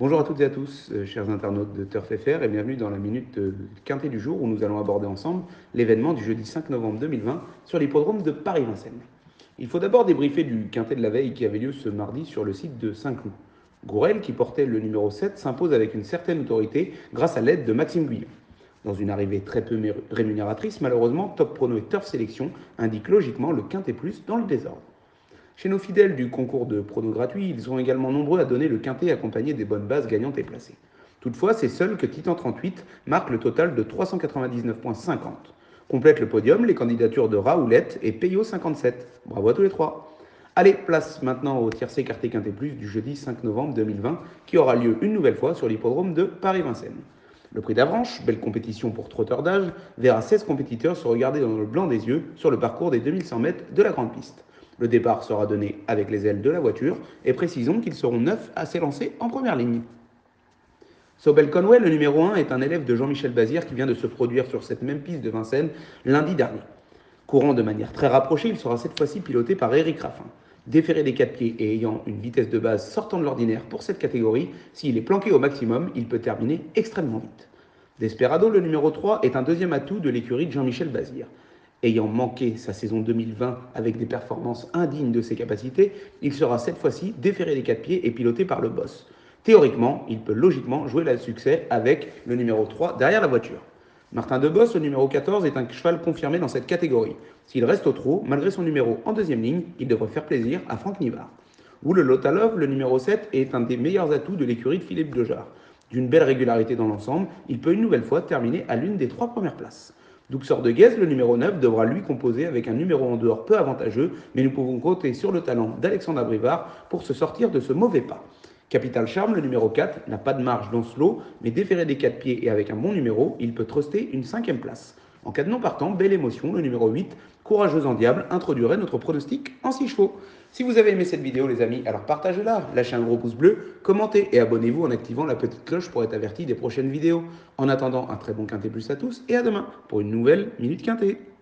Bonjour à toutes et à tous, chers internautes de Turf FR, et bienvenue dans la minute quintée du jour où nous allons aborder ensemble l'événement du jeudi 5 novembre 2020 sur l'hippodrome de Paris-Vincennes. Il faut d'abord débriefer du quintet de la veille qui avait lieu ce mardi sur le site de Saint-Cloud. Gourel, qui portait le numéro 7, s'impose avec une certaine autorité grâce à l'aide de Maxime Guyon. Dans une arrivée très peu rémunératrice, malheureusement, Top Prono et Turf Sélection indiquent logiquement le quintet plus dans le désordre. Chez nos fidèles du concours de pronos gratuits, ils sont également nombreux à donner le quintet accompagné des bonnes bases gagnantes et placées. Toutefois, c'est seul que Titan 38 marque le total de 399,50. Complète le podium les candidatures de Raoulette et Peyo 57. Bravo à tous les trois. Allez, place maintenant au tiercé quarté quintet plus du jeudi 5 novembre 2020 qui aura lieu une nouvelle fois sur l'hippodrome de Paris-Vincennes. Le prix d'Avranches, belle compétition pour trotteurs d'âge, verra 16 compétiteurs se regarder dans le blanc des yeux sur le parcours des 2100 mètres de la grande piste. Le départ sera donné avec les ailes de la voiture et précisons qu'ils seront 9 à s'élancer en première ligne. Sobel Conway, le numéro 1, est un élève de Jean-Michel Bazir qui vient de se produire sur cette même piste de Vincennes lundi dernier. Courant de manière très rapprochée, il sera cette fois-ci piloté par Éric Raffin. Déféré des 4 pieds et ayant une vitesse de base sortant de l'ordinaire pour cette catégorie, s'il est planqué au maximum, il peut terminer extrêmement vite. Desperado, le numéro 3, est un deuxième atout de l'écurie de Jean-Michel Bazir. Ayant manqué sa saison 2020 avec des performances indignes de ses capacités, il sera cette fois-ci déféré des 4 pieds et piloté par le boss. Théoriquement, il peut logiquement jouer le succès avec le numéro 3 derrière la voiture. Martin Deboss, le numéro 14, est un cheval confirmé dans cette catégorie. S'il reste au trot, malgré son numéro en deuxième ligne, il devrait faire plaisir à Franck Nivard. Ou le Lotalov, le numéro 7, est un des meilleurs atouts de l'écurie de Philippe Dejar. D'une belle régularité dans l'ensemble, il peut une nouvelle fois terminer à l'une des 3 premières places. Duxor de Guez, le numéro 9, devra lui composer avec un numéro en dehors peu avantageux, mais nous pouvons compter sur le talent d'Alexandre Abrivard pour se sortir de ce mauvais pas. Capital Charme, le numéro 4, n'a pas de marge dans ce lot, mais déféré des 4 pieds et avec un bon numéro, il peut truster une 5e place. En cas de non partant, Belle Émotion, le numéro 8, courageuse en diable, introduirait notre pronostic en 6 chevaux. Si vous avez aimé cette vidéo les amis, alors partagez-la, lâchez un gros pouce bleu, commentez et abonnez-vous en activant la petite cloche pour être averti des prochaines vidéos. En attendant, un très bon quintet plus à tous et à demain pour une nouvelle Minute Quintet.